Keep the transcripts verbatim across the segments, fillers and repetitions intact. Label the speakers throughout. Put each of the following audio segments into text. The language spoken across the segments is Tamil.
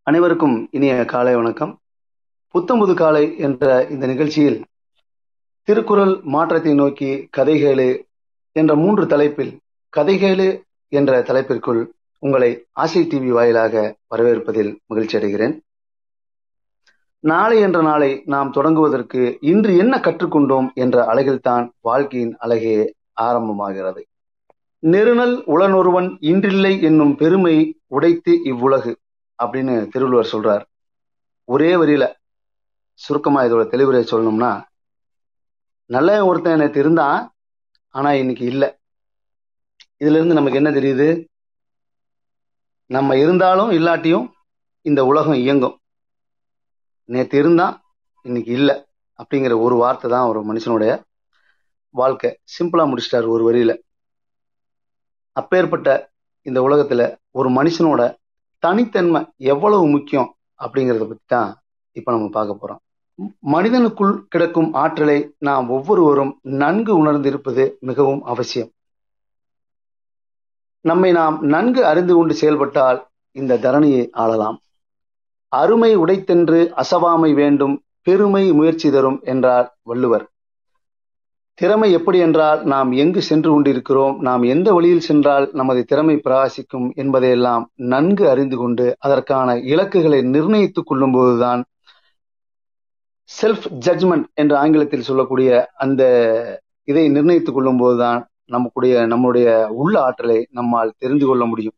Speaker 1: அனைவருக்கும் இனிய காலை வணக்கம். புத்தம்புது காலை என்ற இந்த நிகழ்ச்சியில் திருக்குறள் மாற்றத்தை நோக்கி கதைகேளு என்ற மூன்று தலைப்பில் கதைகேளு என்ற தலைப்பிற்குள் உங்களை ஆசை டிவி வாயிலாக வரவேற்பதில் மகிழ்ச்சி அடைகிறேன். நாளை என்ற நாளை நாம் தொடங்குவதற்கு இன்று என்ன கற்றுக்கொண்டோம் என்ற அழகில்தான் வாழ்க்கையின் அழகே ஆரம்பமாகிறது. நெருநல் உளனொருவன் இன்றில்லை என்னும் பெருமை உடைத்து இவ்வுலகு அப்படின்னு திருவள்ளுவர் சொல்றார். ஒரே வரியில சுருக்கமா இதோட தெளிவுரை சொல்லணும்னா, நல்ல ஒருத்தன் நேற்று இருந்தான், ஆனா இன்னைக்கு இல்லை. இதுல இருந்து நமக்கு என்ன தெரியுது? நம்ம இருந்தாலும் இல்லாட்டியும் இந்த உலகம் இயங்கும். நேற்று இருந்தான், இன்னைக்கு இல்லை அப்படிங்கிற ஒரு வார்த்தை தான் ஒரு மனுஷனுடைய வாழ்க்கை. சிம்பிளா முடிச்சிட்டாரு ஒரு வரியில. அப்பேற்பட்ட இந்த உலகத்துல ஒரு மனுஷனோட தனித்தன்மை எவ்வளவு முக்கியம் அப்படிங்கிறத பத்தி தான் இப்ப நம்ம பார்க்க போறோம். மனிதனுக்குள் கிடக்கும் ஆற்றலை நாம் ஒவ்வொருவரும் நன்கு உணர்ந்திருப்பது மிகவும் அவசியம். நம்மை நாம் நன்கு அறிந்து கொண்டு செயல்பட்டால் இந்த தரணியை ஆளலாம். அருமை உடைத்தென்று அசவாமை வேண்டும், பெருமை முயற்சி தரும் என்றார் வள்ளுவர். திறமை எப்படி என்றால் நாம் எங்கு சென்று கொண்டிருக்கிறோம், நாம் எந்த வழியில் சென்றால் நமது திறமை பிரகாசிக்கும் என்பதையெல்லாம் நன்கு அறிந்து கொண்டு அதற்கான இலக்குகளை நிர்ணயித்துக் கொள்ளும் போதுதான் செல்ஃப் ஜட்ஜ்மெண்ட் என்ற ஆங்கிலத்தில் சொல்லக்கூடிய அந்த இதை நிர்ணயித்துக் கொள்ளும் போதுதான் நமக்குடைய நம்முடைய உள்ள ஆற்றலை நம்மால் தெரிந்து கொள்ள முடியும்.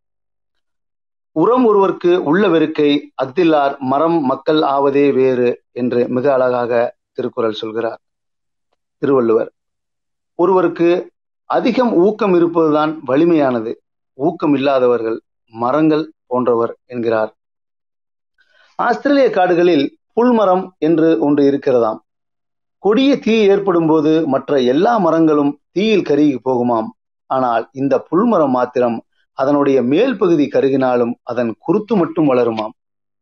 Speaker 1: உரம் ஒருவருக்கு உள்ள வெறுக்கை அத்தில்லார் மரம் மக்கள் ஆவதே வேறு என்று மிக அழகாக திருக்குறள் சொல்கிறார் திருவள்ளுவர். ஒருவருக்கு அதிகம் ஊக்கம் இருப்பதுதான் வலிமையானது, ஊக்கம் இல்லாதவர்கள் மரங்கள் போன்றவர் என்கிறார். ஆஸ்திரேலிய காடுகளில் புல்மரம் என்று ஒன்று இருக்கிறதாம். கொடிய தீ ஏற்படும் போது மற்ற எல்லா மரங்களும் தீயில் கருகி போகுமாம். ஆனால் இந்த புல்மரம் மாத்திரம் அதனுடைய மேல் பகுதி கருகினாலும் அதன் குருத்து மட்டும் வளருமாம்.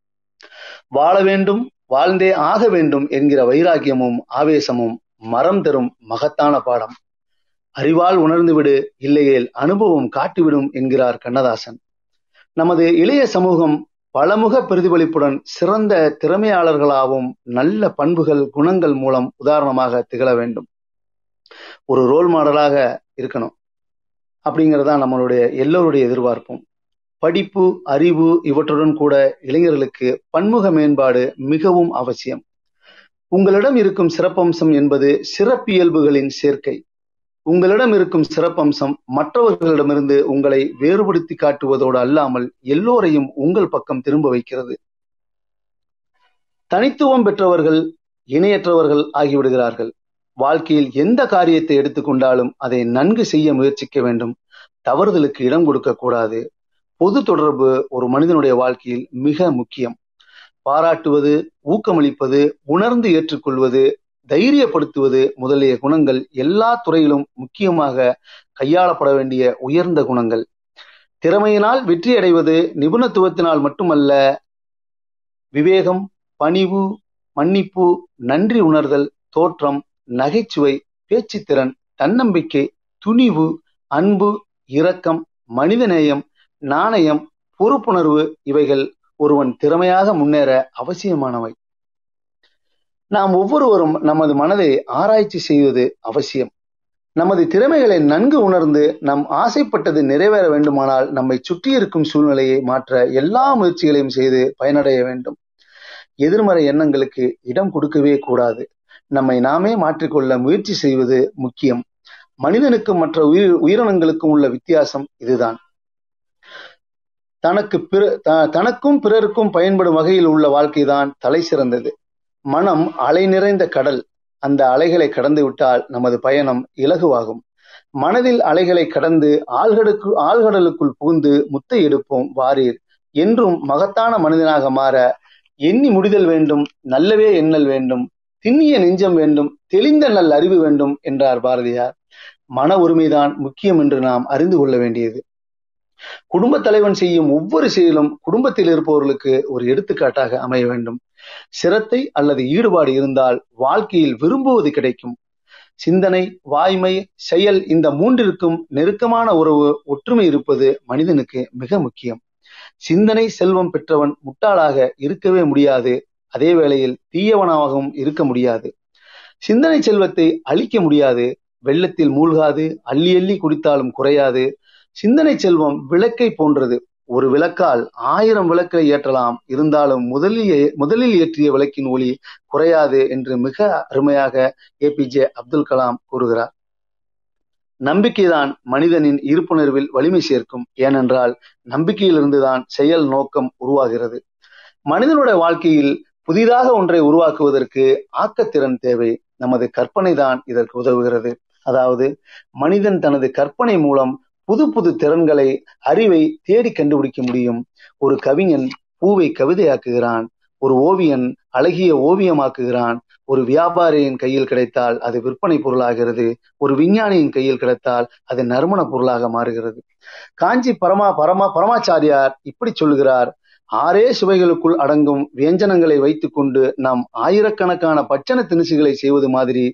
Speaker 1: வாழ வேண்டும், வாழ்ந்தே ஆக வேண்டும் என்கிற வைராக்கியமும் ஆவேசமும் மரம் தரும் மகத்தான பாடம். அறிவால் உணர்ந்துவிடு, இல்லையேல் அனுபவம் காட்டிவிடும் என்கிறார் கண்ணதாசன். நமது இளைய சமூகம் பலமுக பிரதிபலிப்புடன் சிறந்த திறமையாளர்களாகவும் நல்ல பண்புகள் குணங்கள் மூலம் உதாரணமாக திகழ வேண்டும். ஒரு ரோல் மாடலாக இருக்கணும் அப்படிங்கிறதா நம்மளுடைய எல்லோருடைய எதிர்பார்ப்பும். படிப்பு அறிவு இவற்றுடன் கூட இளைஞர்களுக்கு பன்முக மேம்பாடு மிகவும் அவசியம். உங்களிடம் இருக்கும் சிறப்பம்சம் என்பது சிறப்பியல்புகளின் சேர்க்கை. உங்களிடம் இருக்கும் சிறப்பம்சம் மற்றவர்களிடமிருந்து உங்களை வேறுபடுத்தி காட்டுவதோடு அல்லாமல் எல்லோரையும் உங்கள் பக்கம் திரும்ப வைக்கிறது. தனித்துவம் பெற்றவர்கள் இணையற்றவர்கள் ஆகிவிடுகிறார்கள். வாழ்க்கையில் எந்த காரியத்தை எடுத்துக்கொண்டாலும் அதை நன்கு செய்ய முயற்சிக்க வேண்டும். தவறுதலுக்கு இடம் கொடுக்க கூடாது. பொது தொடர்பு ஒரு மனிதனுடைய வாழ்க்கையில் மிக முக்கியம். பாராட்டுவது, ஊக்கமளிப்பது, உணர்ந்து ஏற்றுக்கொள்வது, தைரியப்படுத்துவது முதலிய குணங்கள் எல்லா துறையிலும் முக்கியமாக கையாளப்பட வேண்டிய உயர்ந்த குணங்கள். திறமையினால் வெற்றி அடைவது நிபுணத்துவத்தினால் மட்டுமல்ல. விவேகம், பணிவு, மன்னிப்பு, நன்றி உணர்தல், தோற்றம், நகைச்சுவை, பேச்சுத்திறன், தன்னம்பிக்கை, துணிவு, அன்பு, இரக்கம், மனிதநேயம், நாணயம், பொறுப்புணர்வு இவைகள் ஒருவன் திறமையாக முன்னேற அவசியமானவை. நாம் ஒவ்வொருவரும் நமது மனதை ஆராய்ச்சி செய்வது அவசியம். நமது திறமைகளை நன்கு உணர்ந்து நம் ஆசைப்பட்டது நிறைவேற வேண்டுமானால் நம்மை சுற்றி இருக்கும் சூழ்நிலையை மாற்ற எல்லா முயற்சிகளையும் செய்து பயனடைய வேண்டும். எதிர்மறை எண்ணங்களுக்கு இடம் கொடுக்கவே கூடாது. நம்மை நாமே மாற்றிக்கொள்ள முயற்சி செய்வது முக்கியம். மனிதனுக்கும் மற்ற உயிர் உயிரினங்களுக்கும் உள்ள வித்தியாசம் இதுதான். தனக்கு பிற தனக்கும் பிறருக்கும் பயன்படும் வகையில் உள்ள வாழ்க்கைதான் தலை சிறந்தது. மனம் அலை நிறைந்த கடல். அந்த அலைகளை கடந்து விட்டால் நமது பயணம் இலகுவாகும். மனதில் அலைகளை கடந்து ஆழ்கடலுக்கு ஆழ்கடலுக்குள் புகுந்து முத்தை எடுப்போம் வாரீர். என்றும் மகத்தான மனிதனாக மாற எண்ணி முடிதல் வேண்டும், நல்லவே எண்ணல் வேண்டும், திண்ணிய நெஞ்சம் வேண்டும், தெளிந்த நல் அறிவு வேண்டும் என்றார் பாரதியார். மன உரிமைதான் முக்கியம் என்று நாம் அறிந்து கொள்ள வேண்டியது. குடும்ப தலைவன் செய்யும் ஒவ்வொரு செயலும் குடும்பத்தில் இருப்பவர்களுக்கு ஒரு எடுத்துக்காட்டாக அமைய வேண்டும். சிரத்தை அல்லது ஈடுபாடு இருந்தால் வாழ்க்கையில் விரும்புவது கிடைக்கும். சிந்தனை, வாய்மை, செயல் இந்த மூன்றிற்கும் நெருக்கமான உறவு ஒற்றுமை இருப்பது மனிதனுக்கு மிக முக்கியம். சிந்தனை செல்வம் பெற்றவன் முட்டாளாக இருக்கவே முடியாது, அதே வேளையில் தீயவனாகவும் இருக்க முடியாது. சிந்தனை செல்வத்தை அழிக்க முடியாது, வெள்ளத்தில் மூழ்காது, அள்ளி அள்ளி குடித்தாலும் குறையாது. சிந்தனை செல்வம் விளக்கை போன்றது. ஒரு விளக்கால் ஆயிரம் விளக்கை ஏற்றலாம், இருந்தாலும் முதலில் முதலில் ஏற்றிய விளக்கின் ஒளி குறையாது என்று மிக அருமையாக ஏபிஜே அப்துல் கலாம் கூறுகிறார். நம்பிக்கைதான் மனிதனின் இருப்புணர்வில் வலிமை சேர்க்கும். ஏனென்றால் நம்பிக்கையிலிருந்துதான் செயல் நோக்கம் உருவாகிறது. மனிதனுடைய வாழ்க்கையில் புதிதாக ஒன்றை உருவாக்குவதற்கு ஆக்கத்திறன் தேவை. நமது கற்பனை தான் இதற்கு உதவுகிறது. அதாவது மனிதன் தனது கற்பனை மூலம் புது புது திறன்களை, அறிவை தேடி கண்டுபிடிக்க முடியும். ஒரு கவிஞன் பூவை கவிதையாக்குகிறான், ஒரு ஓவியன் அழகிய ஓவியமாக்குகிறான், ஒரு வியாபாரியின் கையில் கிடைத்தால் அது விற்பனை பொருளாகிறது, ஒரு விஞ்ஞானியின் கையில் கிடைத்தால் அது நறுமண பொருளாக மாறுகிறது. காஞ்சி பரமா பரமா பரமாச்சாரியார் இப்படி சொல்லுகிறார்: ஆறே சுவைகளுக்குள் அடங்கும் வியஞ்சனங்களை வைத்துக் கொண்டு நாம் ஆயிரக்கணக்கான பட்சண திணிசுகளை செய்வது மாதிரி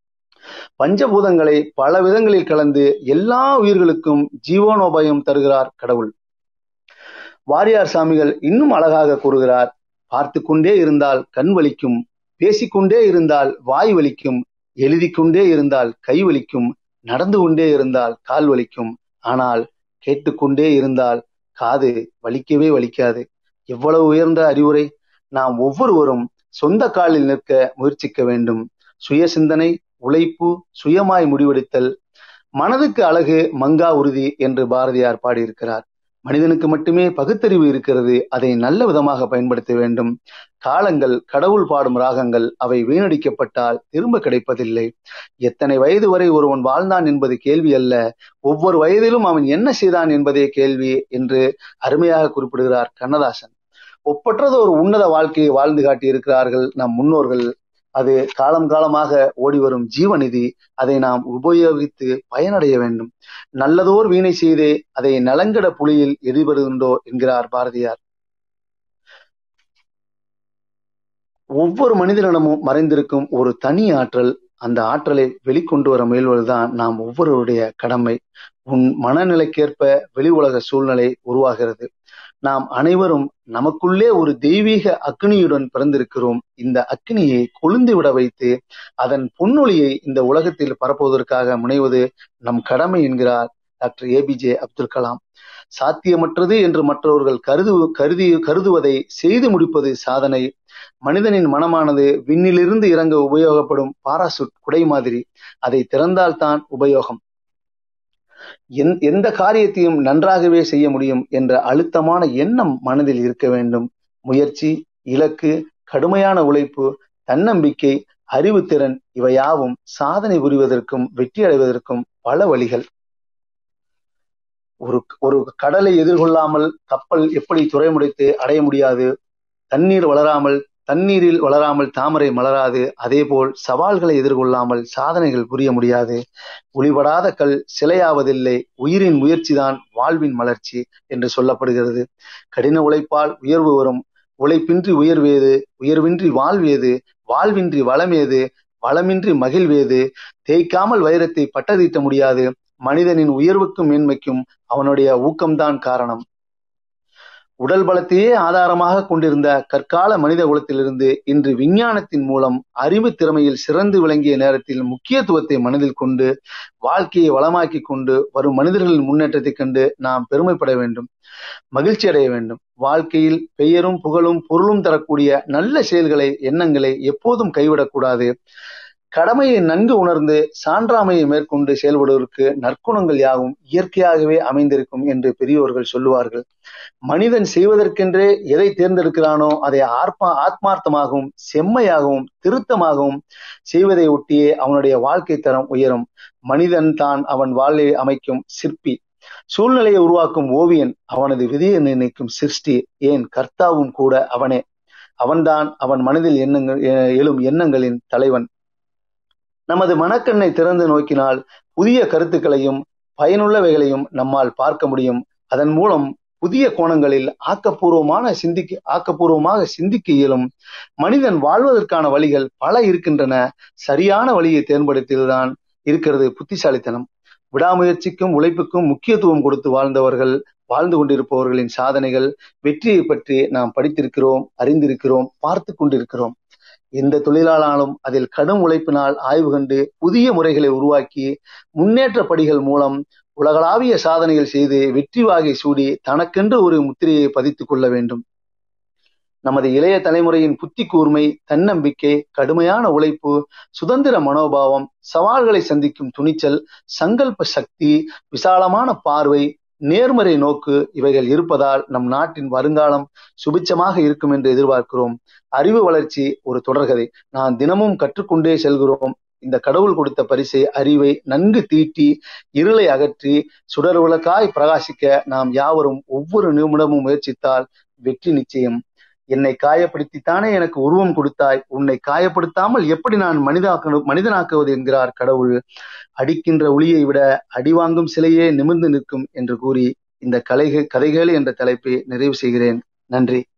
Speaker 1: பஞ்சபூதங்களை பல விதங்களில் கலந்து எல்லா உயிர்களுக்கும் ஜீவனோபயம் தருகிறார் கடவுள். வாரியார் சாமிகள் இன்னும் அழகாக கூறுகிறார்: பார்த்து கொண்டே இருந்தால் கண் வலிக்கும், பேசிக்கொண்டே இருந்தால் வாய் வலிக்கும், எழுதி கொண்டே இருந்தால் கை வலிக்கும், நடந்து கொண்டே இருந்தால் கால் வலிக்கும், ஆனால் கேட்டுக்கொண்டே இருந்தால் காது வலிக்கவே வலிக்காது. எவ்வளவு உயர்ந்த அறிவுரை! நாம் ஒவ்வொருவரும் சொந்த காலில் நிற்க முயற்சிக்க வேண்டும். சுய சிந்தனை, உழைப்பு, சுயமாய் முடிவெடுத்தல். மனதுக்கு அழகு மங்கா உறுதி என்று பாரதியார் பாடியிருக்கிறார். மனிதனுக்கு மட்டுமே பகுத்தறிவு இருக்கிறது, அதை நல்ல விதமாக பயன்படுத்த வேண்டும். காலங்கள் கடவுள் பாடும் ராகங்கள், அவை வீணடிக்கப்பட்டால் திரும்ப கிடைப்பதில்லை. எத்தனை வயது வரை ஒருவன் வாழ்ந்தான் என்பது கேள்வி அல்ல, ஒவ்வொரு வயதிலும் அவன் என்ன செய்தான் என்பதே கேள்வி என்று அருமையாக குறிப்பிடுகிறார் கண்ணதாசன். ஒப்பற்றது ஒரு உன்னத வாழ்க்கையை வாழ்ந்து காட்டியிருக்கிறார்கள் நம் முன்னோர்கள். அது காலம் காலமாக ஓடிவரும் ஜீவநிதி. அதை நாம் உபயோகித்து பயனடைய வேண்டும். நல்லதோர் வீணை செய்தே அதை நலங்கட புலியில் எரிபடுகின்றோ என்கிறார் பாரதியார். ஒவ்வொரு மனிதனிடமும் மறைந்திருக்கும் ஒரு தனி ஆற்றல். அந்த ஆற்றலை வெளிக்கொண்டு வர முயல்வதுதான் நாம் ஒவ்வொருவருடைய கடமை. உன் மனநிலைக்கேற்ப வெளி உலக சூழ்நிலை உருவாகிறது. நாம் அனைவரும் நமக்குள்ளே ஒரு தெய்வீக அக்னியுடன் பிறந்திருக்கிறோம். இந்த அக்னியை கொழுந்து விட வைத்து அதன் பொன்னொழியை இந்த உலகத்தில் பரப்புவதற்காக முனைவது நம் கடமை என்கிறார் டாக்டர் ஏபிஜே அப்துல் கலாம். சாத்தியமற்றது என்று மற்றவர்கள் கருது கருதி கருதுவதை செய்து முடிப்பது சாதனை. மனிதனின் மனமானது விண்ணிலிருந்து இறங்க உபயோகப்படும் பாராசூட் குடை மாதிரி. அதை திறந்தால்தான் உபயோகம். எந்த காரியத்தையும் நன்றாகவே செய்ய முடியும் என்ற அழுத்தமான எண்ணம் மனதில் இருக்க வேண்டும். முயற்சி, இலக்கு, கடுமையான உழைப்பு, தன்னம்பிக்கை, அறிவுத்திறன் இவையாவும் சாதனை புரிவதற்கும் வெற்றி அடைவதற்கும் பல வழிகள். ஒரு ஒரு கடலை எதிர்கொள்ளாமல் கப்பல் எப்படி துறைமுடித்து அடைய முடியாது? தண்ணீர் வளராமல் தண்ணீரில் வளராமல் தாமரை மலராது. அதேபோல் சவால்களை எதிர்கொள்ளாமல் சாதனைகள் புரிய முடியாது. ஒளிபடாத கல் சிலையாவதில்லை, உயிரின் முயற்சிதான் வாழ்வின் மலர்ச்சி என்று சொல்லப்படுகிறது. கடின உழைப்பால் உயர்வு வரும், உழைப்பின்றி உயர்வேது, உயர்வின்றி வாழ்வேது, வாழ்வின்றி வளமேது, வளமின்றி மகிழ்வேது. தேய்க்காமல் வைரத்தை பட்டதீட்ட முடியாது. மனிதனின் உயர்வுக்கும் மேன்மைக்கும் அவனுடைய ஊக்கம்தான் காரணம். உடல் பலத்தையே ஆதாரமாக கொண்டிருந்த கற்கால மனித குலத்திலிருந்து இன்று விஞ்ஞானத்தின் மூலம் அறிவு திறமையில் சிறந்து விளங்கிய நேரத்தில் முக்கியத்துவத்தை மனதில் கொண்டு வாழ்க்கையை வளமாக்கி கொண்டு வரும் மனிதர்களின் முன்னேற்றத்தை கண்டு நாம் பெருமைப்பட வேண்டும், மகிழ்ச்சி அடைய வேண்டும். வாழ்க்கையில் பெயரும் புகழும் பொருளும் தரக்கூடிய நல்ல செயல்களை, எண்ணங்களை எப்போதும் கைவிடக்கூடாது. கடமையை நன்கு உணர்ந்து சான்றாமையை மேற்கொண்டு செயல்படுவதற்கு நற்குணங்கள் யாவும் இயற்கையாகவே அமைந்திருக்கும் என்று பெரியோர்கள் சொல்லுவார்கள். மனிதன் செய்வதற்கென்றே எதை தேர்ந்தெடுக்கிறானோ அதை ஆத்மா ஆத்மார்த்தமாகவும் செம்மையாகவும் திருத்தமாகவும் செய்வதை ஒட்டியே அவனுடைய வாழ்க்கை தரம் உயரும். மனிதன் தான் அவன் வாழ்வை அமைக்கும் சிற்பி, சூழ்நிலையை உருவாக்கும் ஓவியன், அவனது விதியை நிர்ணயிக்கும் சிருஷ்டி, ஏன் கர்த்தாவும் கூட அவனே. அவன்தான் அவன் மனதில் எண்ணங்கள் எழும் எண்ணங்களின் தலைவன். நமது மனக்கண்ணை திறந்து நோக்கினால் புதிய கருத்துக்களையும் பயனுள்ளவைகளையும் நம்மால் பார்க்க முடியும். அதன் மூலம் புதிய கோணங்களில் ஆக்கப்பூர்வமான சிந்திக்க ஆக்கப்பூர்வமாக சிந்திக்க இயலும். மனிதன் வாழ்வதற்கான வழிகள் பல இருக்கின்றன. சரியான வழியை தேர்ந்தெடுத்ததுதான் இருக்கிறது புத்திசாலித்தனம். விடாமுயற்சிக்கும் உழைப்புக்கும் முக்கியத்துவம் கொடுத்து வாழ்ந்தவர்கள், வாழ்ந்து கொண்டிருப்பவர்களின் சாதனைகள், வெற்றியை பற்றி நாம் படித்திருக்கிறோம், அறிந்திருக்கிறோம், பார்த்து கொண்டிருக்கிறோம். எந்த தொழிலாளர்களும் அதில் கடும் உழைப்பினால் ஆய்வு கண்டு புதிய முறைகளை உருவாக்கி முன்னேற்ற படிகள் மூலம் உலகளாவிய சாதனைகள் செய்து வெற்றி வாகை சூடி தனக்கென்று ஒரு முத்திரையை பதித்துக் கொள்ள வேண்டும். நமது இளைய தலைமுறையின் புத்தி கூர்மை, தன்னம்பிக்கை, கடுமையான உழைப்பு, சுதந்திர மனோபாவம், சவால்களை சந்திக்கும் துணிச்சல், சங்கல்ப சக்தி, விசாலமான பார்வை, நேர்மறை நோக்கு இவைகள் இருப்பதால் நம் நாட்டின் வருங்காலம் சுபிட்சமாக இருக்கும் என்று எதிர்பார்க்கிறோம். அறிவு வளர்ச்சி ஒரு தொடர்கதை. நான் தினமும் கற்றுக்கொண்டே செல்கிறோம். இந்த கடவுள் கொடுத்த பரிசை, அறிவை நன்கு தீட்டி இருளை அகற்றி சுடர் விளக்காய் பிரகாசிக்க நாம் யாவரும் ஒவ்வொரு நிமிடமும் முயற்சித்தால் வெற்றி நிச்சயம். என்னை காயப்படுத்தித்தானே எனக்கு உருவம் கொடுத்தாய், உன்னை காயப்படுத்தாமல் எப்படி நான் மனிதாக்க மனிதனாக்குவது என்கிறார் கடவுள். அடிக்கின்ற ஒளியை விட அடிவாங்கும் சிலையே நிமிர்ந்து நிற்கும் என்று கூறி இந்த கலை கதைகள் என்ற தலைப்பை நிறைவு செய்கிறேன். நன்றி.